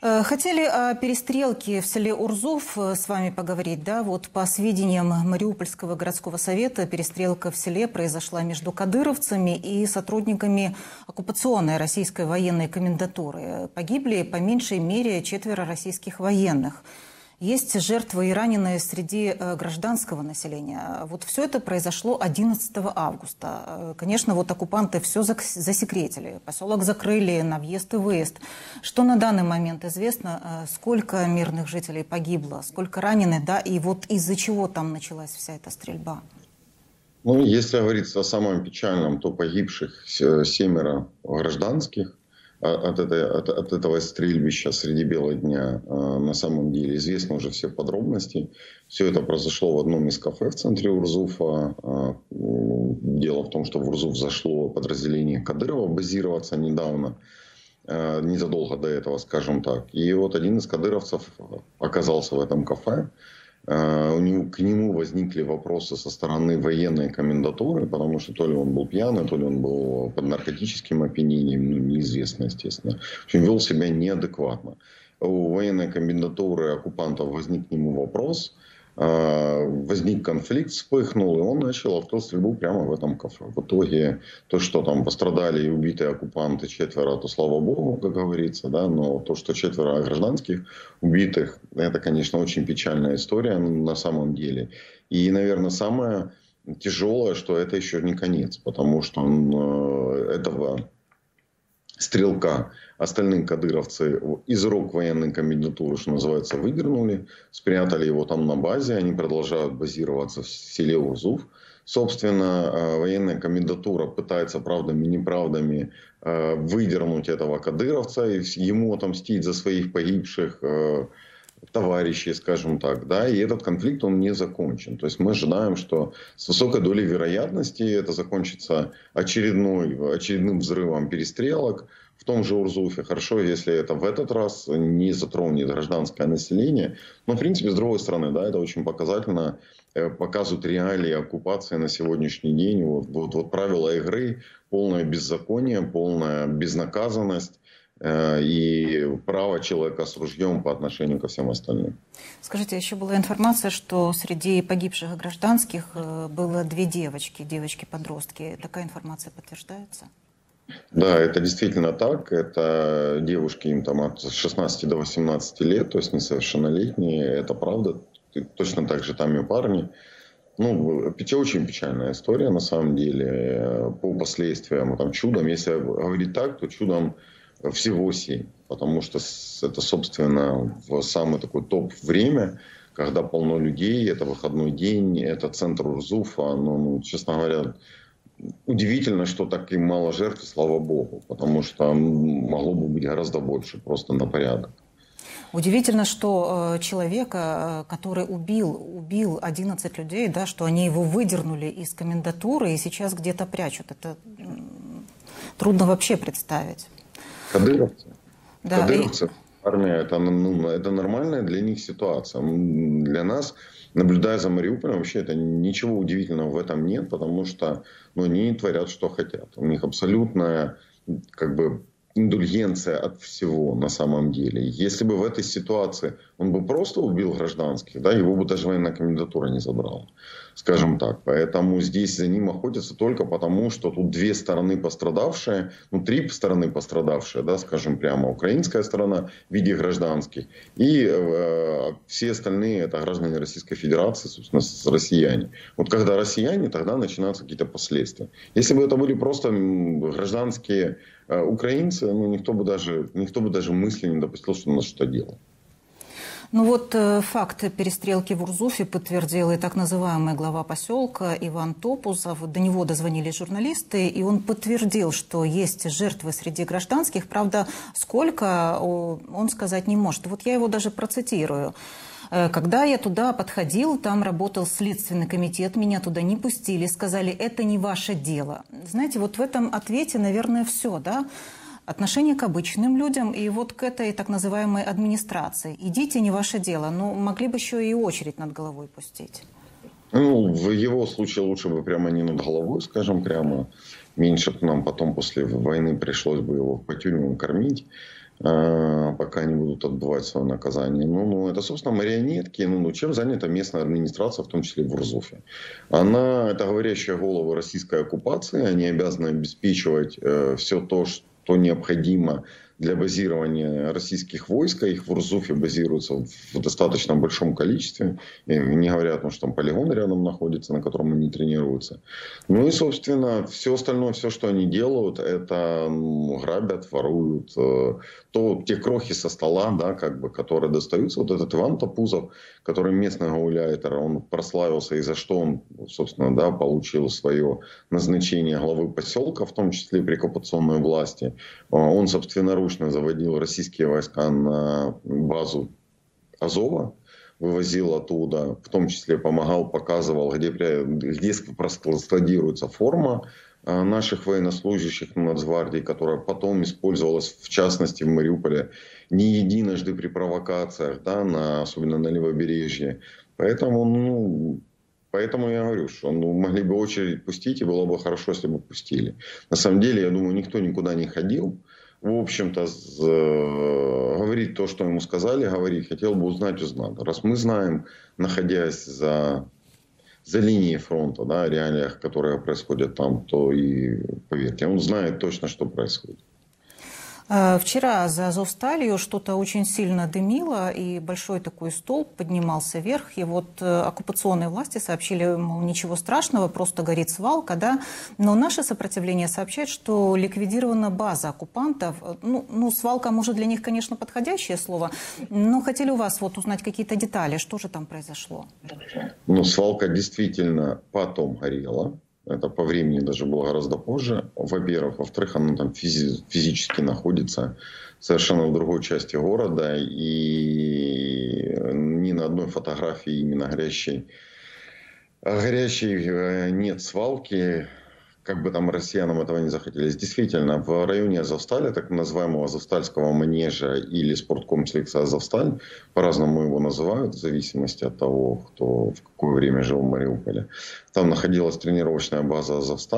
Хотели о перестрелке в селе Урзуф с вами поговорить. Да? Вот по сведениям Мариупольского городского совета, перестрелка в селе произошла между кадыровцами и сотрудниками оккупационной российской военной комендатуры. Погибли по меньшей мере 4 российских военных. Есть жертвы и раненые среди гражданского населения. Вот все это произошло 11 августа. Конечно, вот оккупанты все засекретили. Поселок закрыли на въезд и выезд. Что на данный момент известно? Сколько мирных жителей погибло? Сколько ранены? Да? И вот из-за чего там началась вся эта стрельба? Ну, если говорить о самом печальном, то погибших 7 гражданских. От этого стрельбища среди бела дня на самом деле известны уже все подробности. Все это произошло в одном из кафе в центре Урзуфа. Дело в том, что в Урзуф зашло подразделение Кадырова базироваться недавно, незадолго до этого, скажем так. И вот один из кадыровцев оказался в этом кафе. К нему возникли вопросы со стороны военной комендатуры, потому что то ли он был пьяный, то ли он был под наркотическим опьянением, неизвестно, естественно. В общем, вел себя неадекватно. У военной комендатуры оккупантов возник к нему вопрос, возник конфликт, вспыхнул, и он начал автострельбу прямо в этом кафе. В итоге, то, что там пострадали и убитые оккупанты 4, то слава богу, как говорится, да, но то, что 4 гражданских убитых, это, конечно, очень печальная история на самом деле. И, наверное, самое тяжелое, что это еще не конец, потому что этого стрелка остальные кадыровцы из рук военной комендатуры, что называется, выдернули, спрятали его там на базе, они продолжают базироваться в селе Урзуф. Собственно, военная комендатура пытается правдами и неправдами выдернуть этого кадыровца и ему отомстить за своих погибших товарищей, скажем так, да, и этот конфликт, он не закончен. То есть мы ожидаем, что с высокой долей вероятности это закончится очередным взрывом перестрелок в том же Урзуфе. Хорошо, если это в этот раз не затронет гражданское население. Но, в принципе, с другой стороны, да, это очень показательно, показывают реалии оккупации на сегодняшний день. Вот правила игры, полное беззаконие, полная безнаказанность и право человека с ружьем по отношению ко всем остальным. Скажите, еще была информация, что среди погибших гражданских было 2 девочки-подростки. Такая информация подтверждается? Да, это действительно так. Это девушки, им там от 16 до 18 лет, то есть несовершеннолетние. Это правда. Точно так же там и парни. Ну, очень печальная история на самом деле. По последствиям, там, чудом, если говорить так, то чудом всего 7. Потому что это, собственно, в самый такой топ время, когда полно людей, это выходной день, это центр Урзуфа. Ну, честно говоря, удивительно, что так и мало жертв, слава богу. Потому что могло бы быть гораздо больше, просто на порядок. Удивительно, что человека, который убил 11 людей, да, что они его выдернули из комендатуры и сейчас где-то прячут. Это трудно вообще представить. Кадыровцы. Да, Кадыровцы, армия, это нормальная для них ситуация. Для нас, наблюдая за Мариуполем, вообще это ничего удивительного в этом нет, потому что они творят, что хотят. У них абсолютная индульгенция от всего на самом деле. Если бы в этой ситуации он бы просто убил гражданских, да, его бы даже военная комендатура не забрала, скажем так. Поэтому здесь за ним охотятся только потому, что тут 2 стороны пострадавшие, 3 стороны пострадавшие, да, скажем прямо, украинская сторона в виде гражданских, и все остальные это граждане Российской Федерации, собственно, россияне. Вот когда россияне, тогда начинаются какие-то последствия. Если бы это были просто гражданские украинцы, никто бы даже мысли не допустил, что у нас что-то делать. Ну вот факт перестрелки в Урзуфе подтвердил и так называемый глава поселка Иван Топузов. До него дозвонились журналисты, и он подтвердил, что есть жертвы среди гражданских. Правда, сколько, он сказать не может. Вот я его даже процитирую. Когда я туда подходил, там работал следственный комитет, меня туда не пустили, сказали, это не ваше дело. Знаете, вот в этом ответе, наверное, все, да? Отношение к обычным людям и вот к этой так называемой администрации. Идите, не ваше дело. Но могли бы еще и очередь над головой пустить. В его случае лучше бы прямо не над головой, скажем прямо. Меньше бы нам потом после войны пришлось бы его по тюрьмам кормить. пока не будут отбывать свое наказание. Это, собственно, марионетки. Чем занята местная администрация, в том числе в Урзуфе? Это говорящая голова российской оккупации. Они обязаны обеспечивать все то, что необходимо для базирования российских войск. Их в Урзуфе базируются в достаточно большом количестве. И не говоря о том, что там полигон рядом находится, на котором они тренируются. И, собственно, все остальное, все, что они делают, это грабят, воруют. Те крохи со стола, да, которые достаются. Вот этот Иван Топузов, который местный гауляйтер, он прославился, и за что он, собственно, да, получил свое назначение главы поселка, в том числе при оккупационной власти. Он собственноручно заводил российские войска на базу Азова, вывозил оттуда, в том числе помогал, показывал, где складируется форма наших военнослужащих Нацгвардии, которая потом использовалась, в частности, в Мариуполе не единожды при провокациях, да, особенно на левобережье. Поэтому я говорю, что могли бы очередь пустить, и было бы хорошо, если бы пустили. На самом деле, я думаю, никто никуда не ходил. В общем-то, говорить то, что ему сказали, хотел бы узнать. Раз мы знаем, находясь за линией фронта, да, реалиях, которые происходят там, то и, поверьте, он знает точно, что происходит. Вчера за Азовсталью что-то очень сильно дымило, и большой такой столб поднимался вверх. И вот оккупационные власти сообщили, мол, ничего страшного, просто горит свалка, да. Но наше сопротивление сообщает, что ликвидирована база оккупантов. Свалка, может, для них, конечно, подходящее слово, но хотели у вас узнать какие-то детали, что же там произошло. Свалка действительно потом горела. Это по времени даже было гораздо позже, во-первых. Во-вторых, она там физически находится совершенно в другой части города. И ни на одной фотографии именно горящей нет свалки. Как бы там россиянам этого не захотелось. Действительно, в районе Азовсталя, так называемого Азовстальского манежа или спорткомплекса Азовсталь, по-разному его называют, в зависимости от того, кто в какое время жил в Мариуполе. Там находилась тренировочная база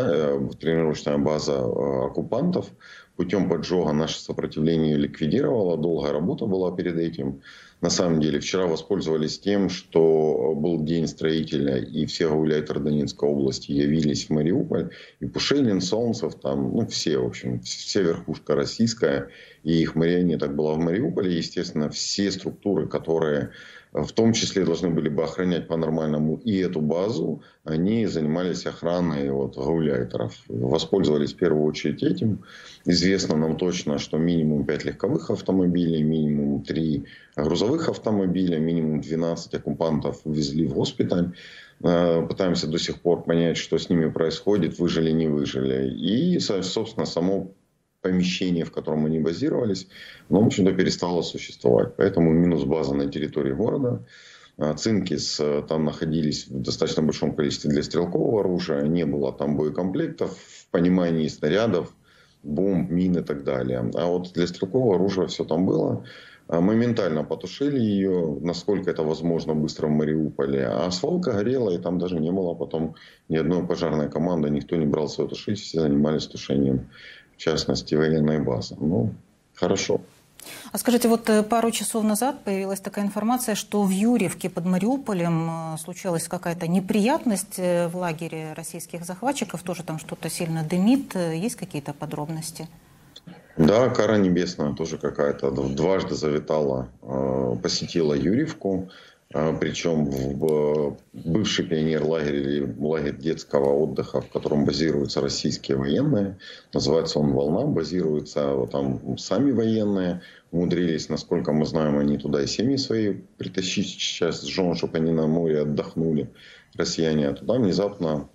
оккупантов. Путем поджога наше сопротивление ликвидировало. Долгая работа была перед этим. На самом деле, вчера воспользовались тем, что был день строителя, и все гауляйтеры Донецкой области явились в Мариуполь. И Пушилин, Солнцев, там, все, в общем, вся верхушка российская, и их марионеток была в Мариуполе. Естественно, все структуры, которые в том числе должны были бы охранять по-нормальному и эту базу, они занимались охраной гауляйтеров. Воспользовались в первую очередь этим. Известно нам точно, что минимум 5 легковых автомобилей, минимум 3 грузовых автомобиля, минимум 12 оккупантов везли в госпиталь. Пытаемся до сих пор понять, что с ними происходит, выжили, не выжили. И, собственно, само помещение, в котором они базировались, в общем-то, перестало существовать. Поэтому минус база на территории города. Цинки там находились в достаточно большом количестве для стрелкового оружия. Не было там боекомплектов в понимании снарядов, бомб, мин и так далее. А вот для стрелкового оружия все там было. Моментально потушили ее, насколько это возможно, быстро в Мариуполе. А свалка горела, и там даже не было потом ни одной пожарной команды. Никто не брался ее тушить, все занимались тушением, в частности, военной базы. Хорошо. А скажите, пару часов назад появилась такая информация, что в Юрьевке под Мариуполем случилась какая-то неприятность в лагере российских захватчиков. Тоже там что-то сильно дымит. Есть какие-то подробности? Да, кара небесная тоже какая-то дважды завитала, посетила Юрьевку. Причем в бывший пионер-лагерь или лагерь детского отдыха, в котором базируются российские военные. Называется он «Волна». Базируются там сами военные. Умудрились, насколько мы знаем, они туда и семьи свои притащить сейчас с жен, чтобы они на море отдохнули. Россияне. А туда внезапно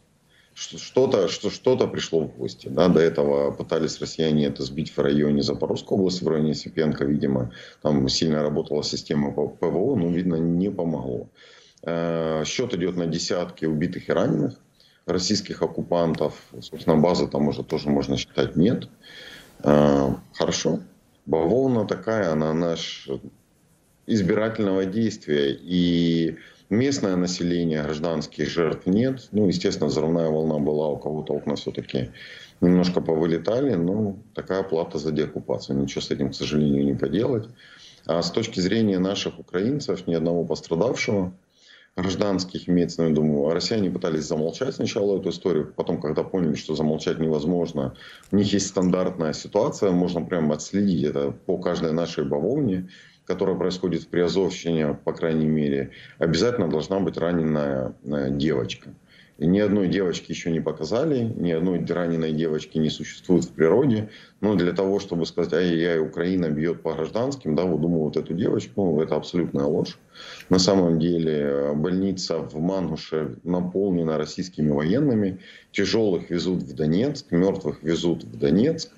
что-то пришло в гости. Да? До этого пытались россияне это сбить в районе Запорожской области, в районе Сипенко, видимо. Там сильно работала система ПВО, но, видно, не помогло. Счет идет на десятки убитых и раненых российских оккупантов. Собственно, базы там уже тоже можно считать нет. Хорошо. Бавовна такая, она наш избирательного действия. И Местное население, гражданских жертв нет. Ну, естественно, взрывная волна была, у кого-то окна все-таки немножко повылетали. Но такая плата за деоккупацию. Ничего с этим, к сожалению, не поделать. А с точки зрения наших украинцев, ни одного пострадавшего, гражданских имеется в виду. Россияне пытались замолчать сначала эту историю, потом, когда поняли, что замолчать невозможно, у них есть стандартная ситуация, можно прямо отследить это по каждой нашей бавовне, которая происходит в Приазовщине, по крайней мере, обязательно должна быть раненая девочка. И ни одной девочки еще не показали, ни одной раненой девочки не существует в природе. Но для того, чтобы сказать, ай-яй-яй, Украина бьет по гражданским, да, выдумывают эту девочку, ну, это абсолютная ложь. На самом деле больница в Мангуше наполнена российскими военными. Тяжелых везут в Донецк, мертвых везут в Донецк.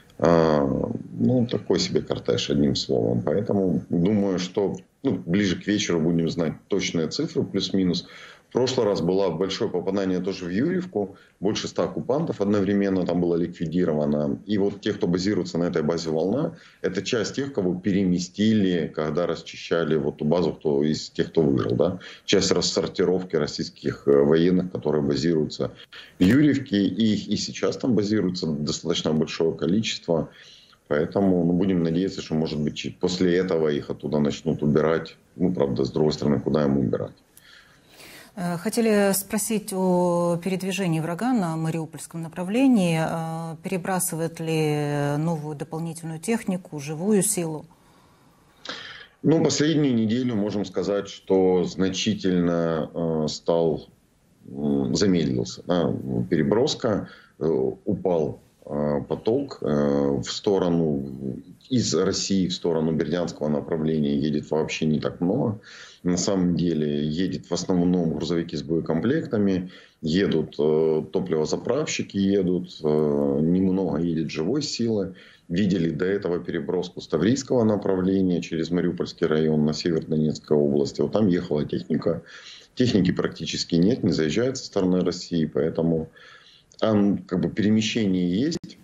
Ну, такой себе кортеж, одним словом. Поэтому думаю, что ближе к вечеру будем знать точные цифры, плюс-минус. В прошлый раз было большое попадание тоже в Юрьевку. Больше 100 оккупантов одновременно там было ликвидировано. И вот те, кто базируется на этой базе «Волна», это часть тех, кого переместили, когда расчищали вот ту базу, кто из тех, кто выиграл. Да? Часть рассортировки российских военных, которые базируются в Юрьевке. И их и сейчас там базируется достаточно большое количество. Поэтому будем надеяться, что, может быть, после этого их оттуда начнут убирать. Ну, правда, с другой стороны, куда им убирать? Хотели спросить о передвижении врага на мариупольском направлении. Перебрасывает ли новую дополнительную технику, живую силу? Ну, последнюю неделю можем сказать, что значительно замедлился. Да, переброска, упал поток в сторону, из России в сторону Бердянского направления едет вообще не так много. На самом деле едет в основном грузовики с боекомплектами, едут топливозаправщики, едут, немного едет живой силы. Видели до этого переброску с Таврийского направления через Мариупольский район на север Донецкой области. Вот там ехала техника. Техники практически нет, не заезжает со стороны России, поэтому там как бы перемещение есть,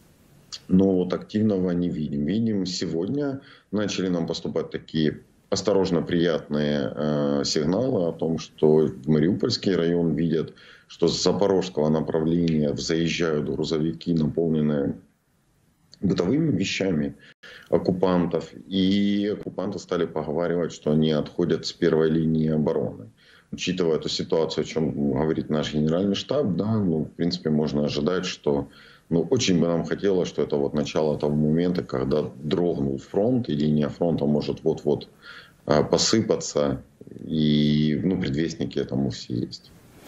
но вот активного не видим. Видим, сегодня начали нам поступать такие осторожно приятные сигналы о том, что в Мариупольский район видят, что с запорожского направления заезжают грузовики, наполненные бытовыми вещами оккупантов. И оккупанты стали поговаривать, что они отходят с первой линии обороны. Учитывая эту ситуацию, о чем говорит наш генеральный штаб, да, в принципе, можно ожидать, что очень бы нам хотелось, что это вот начало того момента, когда дрогнул фронт, и линия фронта может вот-вот посыпаться, и предвестники этому все есть.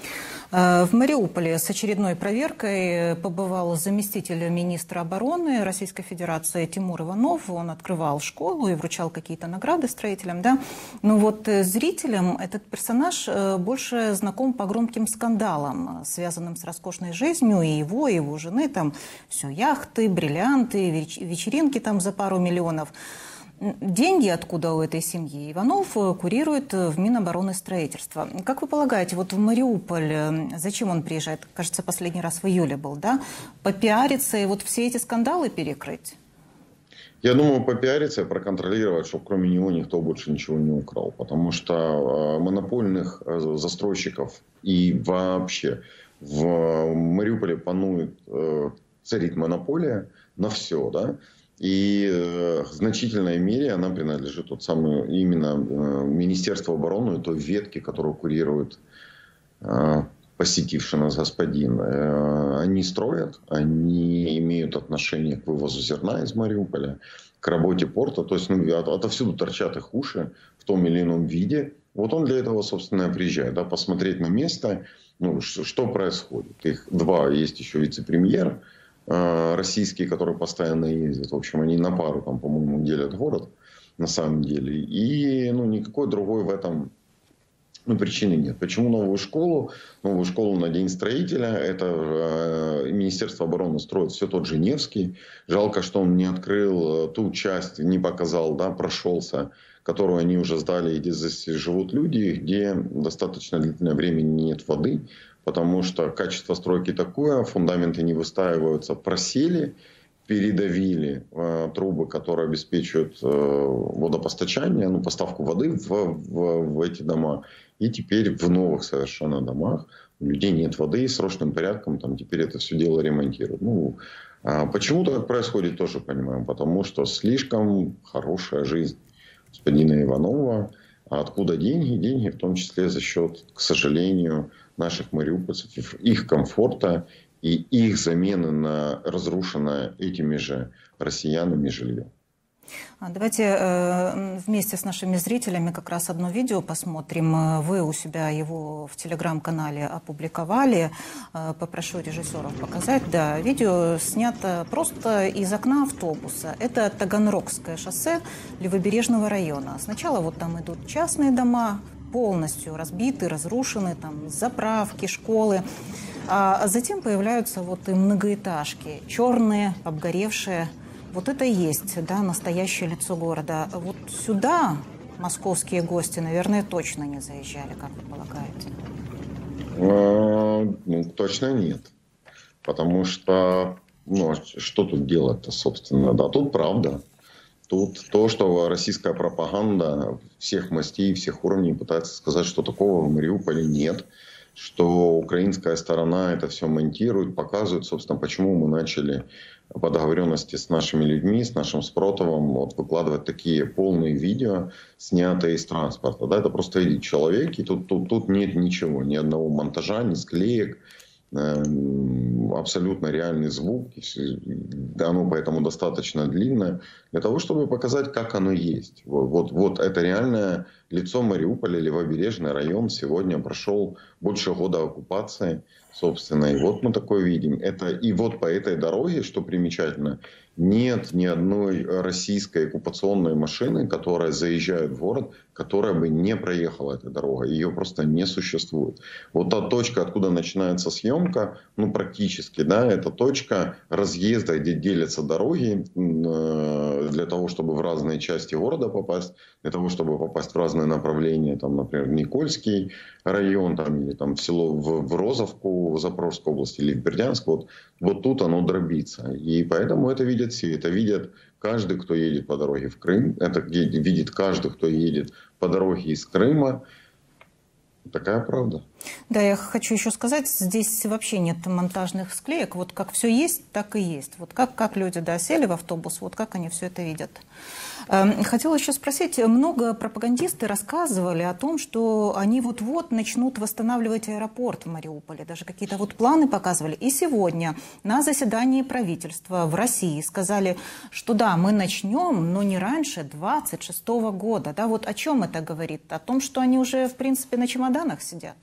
В Мариуполе с очередной проверкой побывал заместитель министра обороны Российской Федерации Тимур Иванов. Он открывал школу и вручал какие-то награды строителям. Да? Но вот зрителям этот персонаж больше знаком по громким скандалам, связанным с роскошной жизнью и его жены. Там все яхты, бриллианты, вечеринки там за пару миллионов. Деньги откуда у этой семьи Иванов курирует в Минобороны строительства. Как вы полагаете, вот в Мариуполь зачем он приезжает? Кажется, последний раз в июле был, да? Попиариться и вот все эти скандалы перекрыть? Я думаю, попиариться и проконтролировать, чтобы кроме него никто больше ничего не украл. Потому что монопольных застройщиков и вообще в Мариуполе царит монополия на все, да? И в значительной мере она принадлежит именно Министерству обороны, той ветке, которую курирует посетивший нас господин. Они строят, они имеют отношение к вывозу зерна из Мариуполя, к работе порта. То есть отовсюду торчат их уши в том или ином виде. Вот он для этого, собственно, приезжает, да, посмотреть на место, что происходит. Их два, есть еще вице-премьер российские, которые постоянно ездят. В общем, они на пару, там, по-моему, делят город, на самом деле. И никакой другой в этом причины нет. Почему новую школу? Новую школу на День строителя. Это Министерство обороны строит все тот же Невский. Жалко, что он не открыл ту часть, не показал, да, прошелся, которую они уже сдали, где здесь живут люди, где достаточно длительное время нет воды. Потому что качество стройки такое, фундаменты не выстаиваются, просели. передавили трубы, которые обеспечивают водопостачание, ну, поставку воды в эти дома. И теперь в новых совершенно домах у людей нет воды, и срочным порядком там теперь это все дело ремонтируют. Ну, почему так происходит, тоже понимаем. Потому что слишком хорошая жизнь господина Иванова. А откуда деньги? Деньги в том числе за счет, к сожалению, наших мариупольцев, их комфорта и их замены на разрушенное этими же россиянами жилье. Давайте вместе с нашими зрителями как раз одно видео посмотрим. Вы у себя его в телеграм-канале опубликовали. Попрошу режиссеров показать. Да, видео снято просто из окна автобуса. Это Таганрогское шоссе Левобережного района. Сначала вот там идут частные дома, полностью разбиты, разрушены, там заправки, школы. А затем появляются вот и многоэтажки, черные, обгоревшие. Вот это и есть, да, настоящее лицо города. Вот сюда московские гости, наверное, точно не заезжали, как вы полагаете? Ну, точно нет. Потому что, ну, что тут делать-то, собственно? Да, тут правда. Тут то, что российская пропаганда всех мастей, всех уровней пытается сказать, что такого в Мариуполе нет. Что украинская сторона это все монтирует, показывает, собственно, почему мы начали по договоренности с нашими людьми, с нашим Спротовым, вот, выкладывать такие полные видео, снятые из транспорта. Да, это просто видит человек, и тут нет ничего, ни одного монтажа, ни склеек. Абсолютно реальный звук, оно поэтому достаточно длинное, для того, чтобы показать, как оно есть. Вот это реальное лицо Мариуполя, Левобережный район сегодня прошел больше года оккупации, собственно, и вот мы такое видим. И вот по этой дороге, что примечательно, нет ни одной российской оккупационной машины, которая заезжает в город, которая бы не проехала этой дорогой. Ее просто не существует. Вот та точка, откуда начинается съемка, ну практически, да, это точка разъезда, где делятся дороги для того, чтобы в разные части города попасть, для того, чтобы попасть в разные направления, там, например, в Никольский район, там, или там, в село в Розовку, в Запорожской области, или в Бердянск. Вот тут оно дробится. И поэтому это видят все. Это видят каждый, кто едет по дороге в Крым. Это видит каждый, кто едет по дороге из Крыма. Такая правда. Да, я хочу еще сказать, здесь вообще нет монтажных склеек. Вот как все есть, так и есть. Вот как люди, да, сели в автобус, вот как они все это видят. Хотела еще спросить, много пропагандисты рассказывали о том, что они вот-вот начнут восстанавливать аэропорт в Мариуполе. Даже какие-то вот планы показывали. И сегодня на заседании правительства в России сказали, что да, мы начнем, но не раньше 2026 года. Да, вот о чем это говорит? О том, что они уже, в принципе, на чемоданах сидят?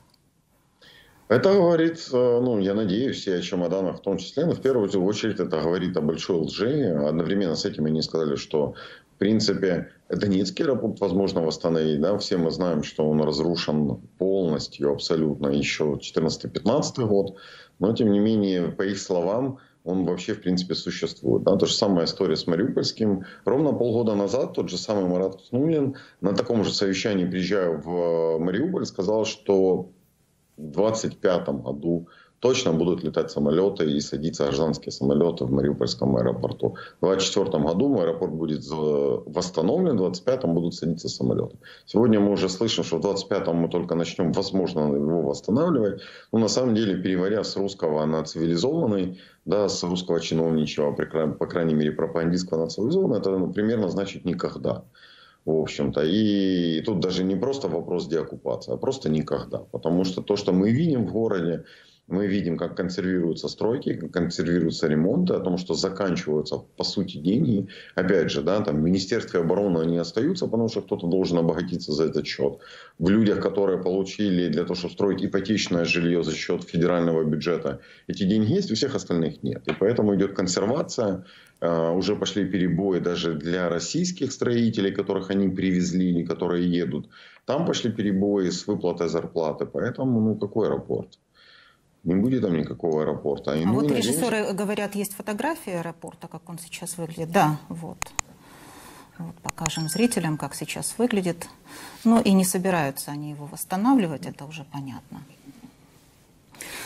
Это говорит, ну, я надеюсь, все о чемоданах в том числе, но в первую очередь это говорит о большой лжи. Одновременно с этим они сказали, что в принципе Донецкий аэропорт возможно восстановить. Да? Все мы знаем, что он разрушен полностью, абсолютно, еще 14-15 год. Но тем не менее, по их словам, он вообще в принципе существует. Да? То же самая история с Мариупольским. Ровно полгода назад тот же самый Марат Хуснуллин на таком же совещании, приезжая в Мариуполь, сказал, что в 2025 году точно будут летать самолеты и садиться гражданские самолеты в Мариупольском аэропорту. В 2024 году аэропорт будет восстановлен, в 2025 будут садиться самолеты. Сегодня мы уже слышим, что в 2025 мы только начнем, возможно, его восстанавливать. Но на самом деле, переводя с русского на цивилизованный, да, с русского чиновничьего, по крайней мере, пропагандистского на цивилизованный, это примерно значит никогда. В общем-то. И тут даже не просто вопрос деоккупации, а просто никогда. Потому что то, что мы видим в городе, мы видим, как консервируются стройки, как консервируются ремонты, о том, что заканчиваются, по сути, деньги. Опять же, да, там в Министерстве обороны они остаются, потому что кто-то должен обогатиться за этот счет. В людях, которые получили для того, чтобы строить ипотечное жилье за счет федерального бюджета, эти деньги есть, у всех остальных нет. И поэтому идет консервация. Уже пошли перебои даже для российских строителей, которых они привезли или которые едут. Там пошли перебои с выплатой зарплаты. Поэтому, ну, какой аэропорт? Не будет там никакого аэропорта. А вот режиссеры говорят, есть фотографии аэропорта, как он сейчас выглядит. Да, вот. Вот покажем зрителям, как сейчас выглядит. Но и не собираются они его восстанавливать, это уже понятно.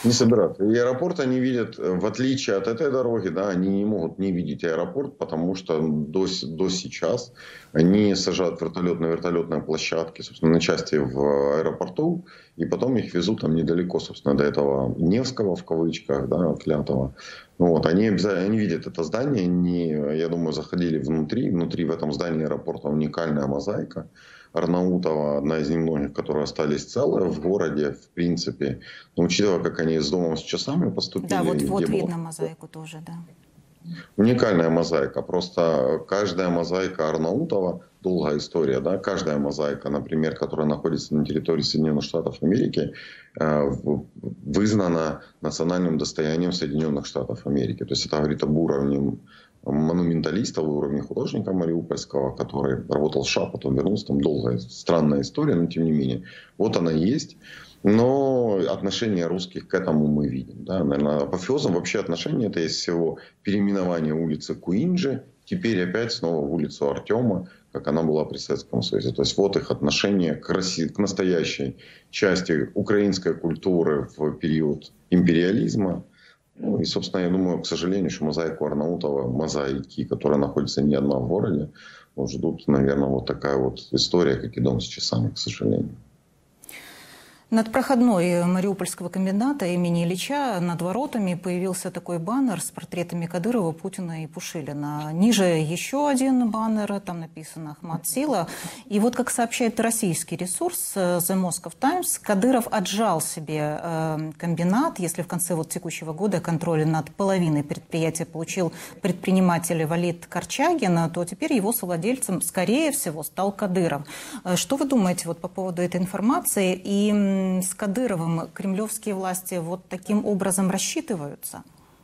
Не собираются. И аэропорт они видят, в отличие от этой дороги, да, они не могут не видеть аэропорт, потому что до сейчас они сажают вертолет на вертолетной площадке, собственно, на части в аэропорту, и потом их везут там недалеко, собственно, до этого Невского, в кавычках, да, Клятова. Ну, вот, они обязательно, они видят это здание, они, я думаю, заходили внутри в этом здании аэропорта уникальная мозаика Арнаутова, одна из немногих, которые остались целые в городе, в принципе. Но учитывая, как они с домом с часами поступили. Да, вот видно было... мозаику тоже, да. Уникальная мозаика. Просто каждая мозаика Арнаутова, долгая история, да, каждая мозаика, например, которая находится на территории Соединенных Штатов Америки, вызнана национальным достоянием Соединенных Штатов Америки. То есть это говорит об уровне монументалиста, уровне художника мариупольского, который работал в США, потом вернулся. Там долгая, странная история, но тем не менее. Вот она есть. Но отношение русских к этому мы видим. Да? Наверное, апофеозом вообще отношения это есть всего переименование улицы Куинджи, теперь опять снова в улицу Артема, как она была при Советском Союзе. То есть вот их отношение к настоящей части украинской культуры в период империализма. Ну и, собственно, я думаю, к сожалению, что мозаику Арнаутова, мозаики, которые находятся не одна в городе, ждут, наверное, вот такая вот история, как и дом с часами, к сожалению. Над проходной Мариупольского комбината имени Ильича над воротами появился такой баннер с портретами Кадырова, Путина и Пушилина. Ниже еще один баннер, там написано «Ахмад Сила». И вот, как сообщает российский ресурс The Moscow Times, Кадыров отжал себе комбинат. Если в конце вот текущего года контроль над половиной предприятия получил предприниматель Валид Корчагин, то теперь его совладельцем, скорее всего, стал Кадыров. Что вы думаете вот по поводу этой информации? И с Кадыровым кремлевские власти вот таким образом рассчитываются?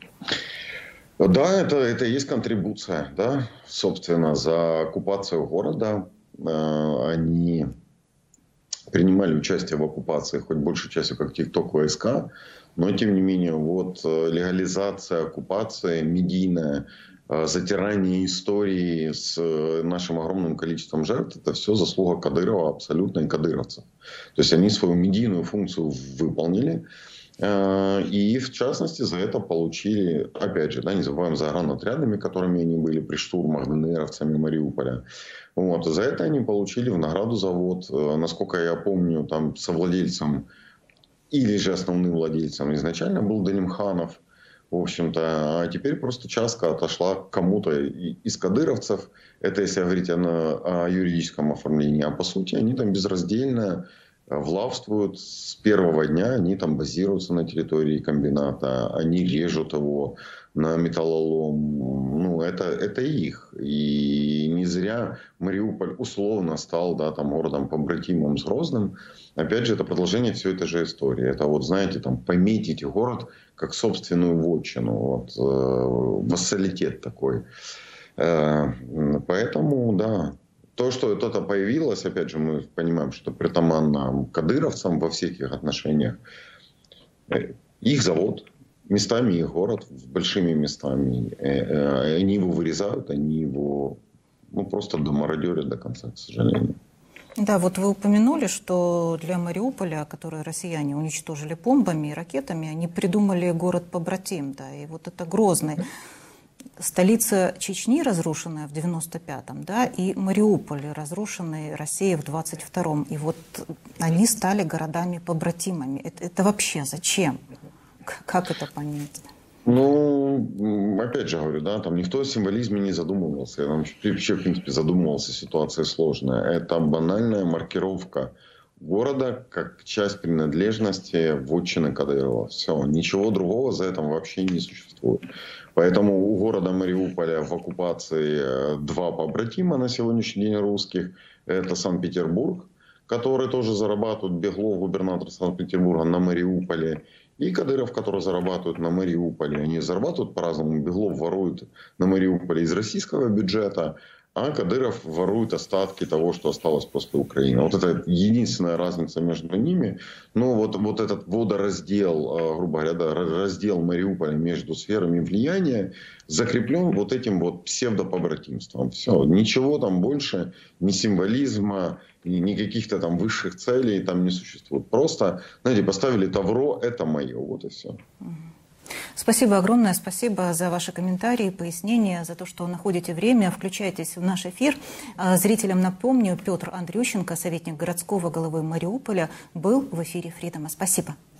Да, это и есть контрибуция, да, собственно, за оккупацию города. Они принимали участие в оккупации, хоть большей частью как ТикТок войска, но тем не менее вот легализация оккупации, медийная, затирание истории с нашим огромным количеством жертв, это все заслуга Кадырова абсолютно и кадыровцев. То есть они свою медийную функцию выполнили. И в частности за это получили, опять же, да, не забываем, загранотрядами, которыми они были при штурмах ДНРовцами Мариуполя. Вот, за это они получили в награду завод. Насколько я помню, там совладельцем или же основным владельцем изначально был Далимханов. В общем-то, а теперь просто частка отошла к кому-то из кадыровцев. Это если говорить о юридическом оформлении. А по сути они там безраздельно влавствуют с первого дня. Они там базируются на территории комбината. Они режут его на металлолом. Ну, это их. И не зря Мариуполь условно стал, да, там, городом-побратимом с Грозным. Опять же, это продолжение всей этой же истории. Это вот, знаете, там, пометить город как собственную вотчину. Вот, вассалитет такой. Поэтому, да, то, что это появилось, опять же, мы понимаем, что притаманно кадыровцам во всех их отношениях. Их завод, местами их город, с большими местами. Они его вырезают, они его просто домародерят до конца, к сожалению. Да, вот вы упомянули, что для Мариуполя, который россияне уничтожили бомбами и ракетами, они придумали город-побратим, да, и вот это Грозный. Столица Чечни, разрушенная в 95-м, да, и Мариуполь, разрушенный Россией в 22-м. И вот они стали городами-побратимами. Это вообще зачем? Как это понять? Ну, опять же говорю, да, там никто о символизме не задумывался. Там вообще, в принципе, задумывался, ситуация сложная. Это банальная маркировка города как часть принадлежности вотчины Кадырова. Все, ничего другого за этим вообще не существует. Поэтому у города Мариуполя в оккупации два побратима на сегодняшний день русских. Это Санкт-Петербург, который тоже зарабатывает, Беглов, губернатор Санкт-Петербурга, на Мариуполе. И Кадыров, который зарабатывает на Мариуполе. Они зарабатывают по-разному. Беглов ворует на Мариуполе из российского бюджета, а Кадыров ворует остатки того, что осталось после Украины. Вот это единственная разница между ними. Ну, вот этот водораздел, грубо говоря, да, раздел Мариуполя между сферами влияния закреплен вот этим вот псевдопобратимством. Все, ничего там больше, ни символизма, ни каких-то там высших целей там не существует. Просто, знаете, поставили тавро, это мое, вот и все. Спасибо огромное, спасибо за ваши комментарии, пояснения, за то, что находите время, включайтесь в наш эфир. Зрителям напомню, Петр Андрющенко, советник городского головы Мариуполя, был в эфире Фридома. Спасибо.